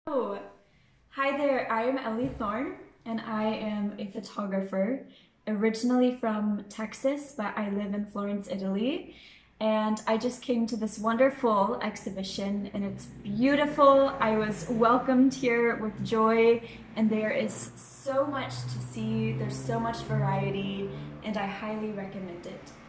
Oh, hi there, I am Ellie Thorne and I am a photographer, originally from Texas, but I live in Florence, Italy. And I just came to this wonderful exhibition and it's beautiful. I was welcomed here with joy and there is so much to see, there's so much variety and I highly recommend it.